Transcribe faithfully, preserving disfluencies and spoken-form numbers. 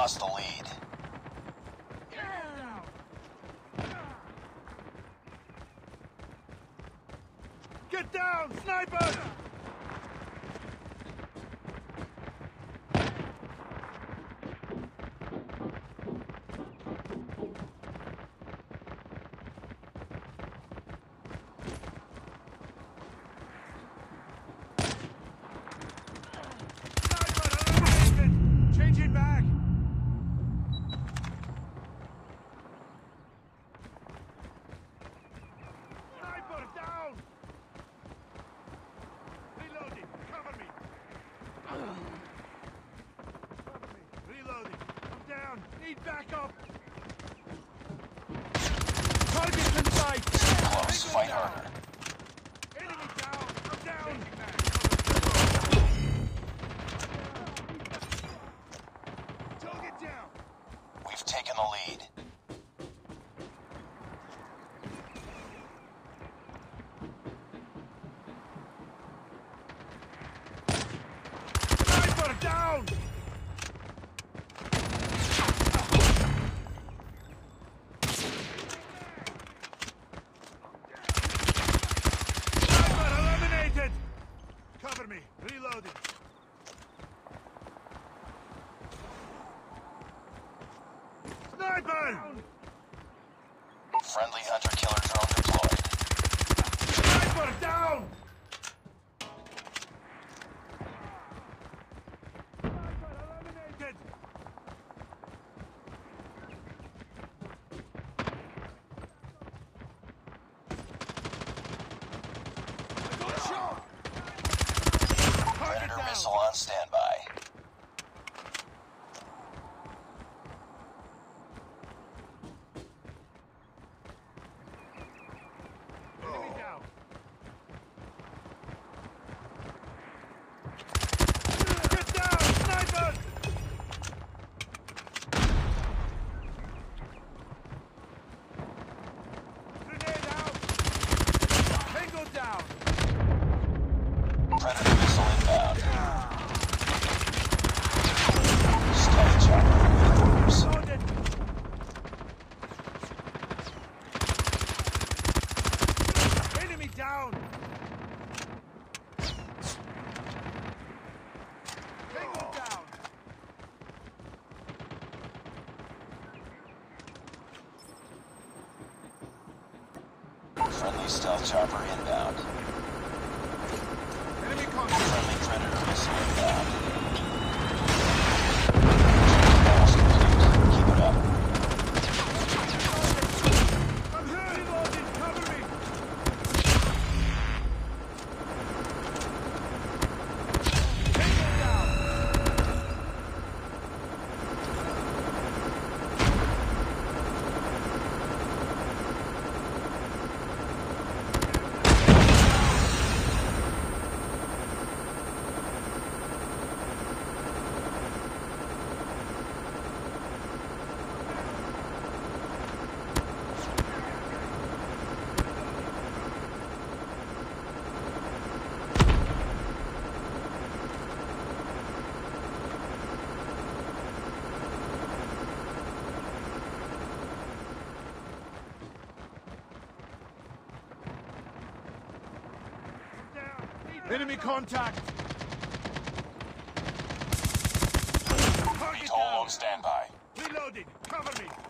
lost the lead. Get down, sniper! Changing back! Sniper, down! Reloading, cover me! Cover me, reloading, I'm down, need backup! Target in sight! Close, fight down. harder. Enemy down, I'm down! Target down! We've taken the lead. Sniper down! Sniper eliminated! Cover me, reloading. Sniper! Friendly hunter-killer drone deployed. Sniper down! Sniper eliminated! I got shot! Target Predator down! missile on standby. Enemy down! Get down, sniper! Grenade out! Tango down! Predator missile inbound. Stealth chopper with orders. Loaded! Enemy down! Tango down! Friendly stealth chopper inbound. Enemy contact! Friendly predator missile inbound. Almost complete. Keep it up. I'm here! Reloading! Cover me! Tango down! Enemy contact! Target Atoll on down! standby. Reloading! Cover me!